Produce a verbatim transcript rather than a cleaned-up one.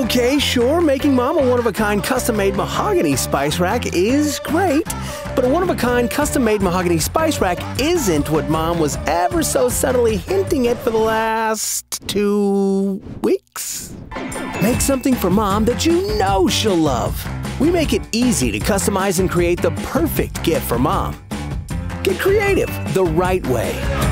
Okay, sure, making Mom a one-of-a-kind custom-made mahogany spice rack is great, but a one-of-a-kind custom-made mahogany spice rack isn't what Mom was ever so subtly hinting at for the last two weeks. Make something for Mom that you know she'll love. We make it easy to customize and create the perfect gift for Mom. Get creative the right way.